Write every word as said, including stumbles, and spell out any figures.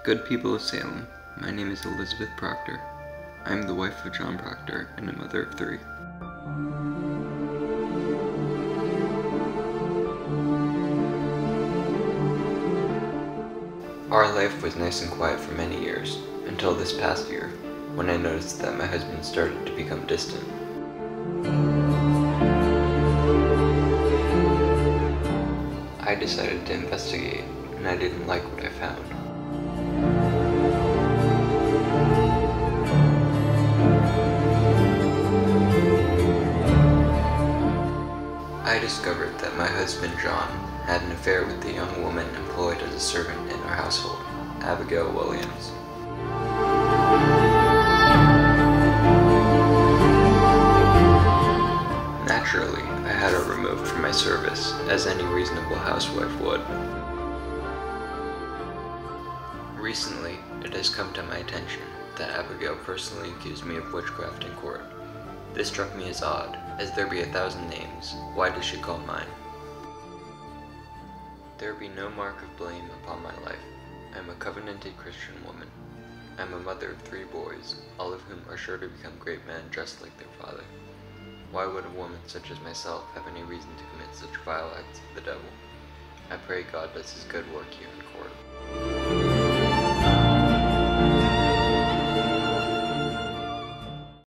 Good people of Salem, my name is Elizabeth Proctor. I am the wife of John Proctor and a mother of three. Our life was nice and quiet for many years, until this past year, when I noticed that my husband started to become distant. I decided to investigate, and I didn't like what I found. I discovered that my husband John had an affair with the young woman employed as a servant in our household, Abigail Williams. Naturally, I had her removed from my service, as any reasonable housewife would. Recently, it has come to my attention that Abigail personally accused me of witchcraft in court. This struck me as odd, as there be a thousand names, why does she call mine? There be no mark of blame upon my life. I am a covenanted Christian woman. I am a mother of three boys, all of whom are sure to become great men just like their father. Why would a woman such as myself have any reason to commit such vile acts of the devil? I pray God does his good work here in court.